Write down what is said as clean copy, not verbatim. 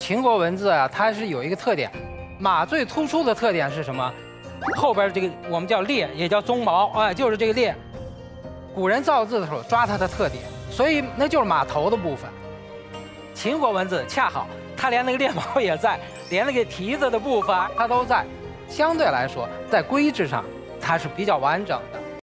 秦国文字啊，它是有一个特点，马最突出的特点是什么？后边这个我们叫鬣，也叫鬃毛，哎，就是这个鬣。古人造字的时候抓它的特点，所以那就是马头的部分。秦国文字恰好，它连那个鬣毛也在，连那个蹄子的部分它都在，相对来说在规制上它是比较完整的。